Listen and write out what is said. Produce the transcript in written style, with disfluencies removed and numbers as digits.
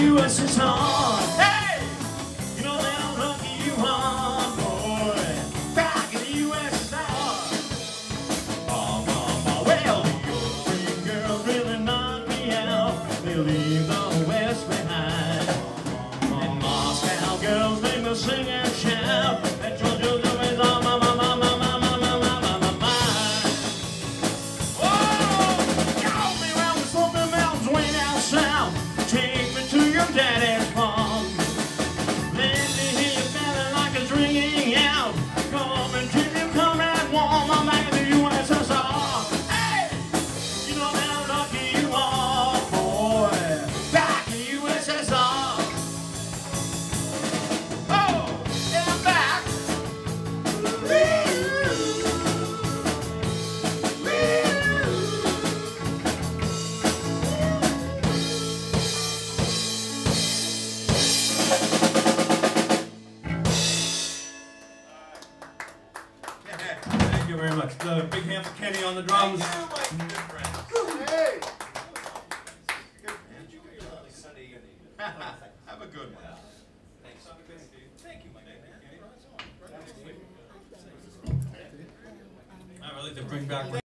U.S.S.R. Hey! You know how lucky you are, boy. Back in the U.S.S.R. Well, the old free girls really knock me out. They leave the West behind. And Moscow girls make me sing and shout. That Georgia girl is on my mind. Oh, got me around the Smoky Mountains way down south. Take me to your daddy's farm. Let me hear your belly like it's ringing out. Come and keep you coming warm. I'm back in the U.S.S.R. Hey, you know how lucky you are, boy. Back in the U.S.S.R. Oh, yeah, I'm back. Thank you very much. Big hand for Kenny on the drums. Hey! Have a good one. Thank you, my man. I'd like to bring back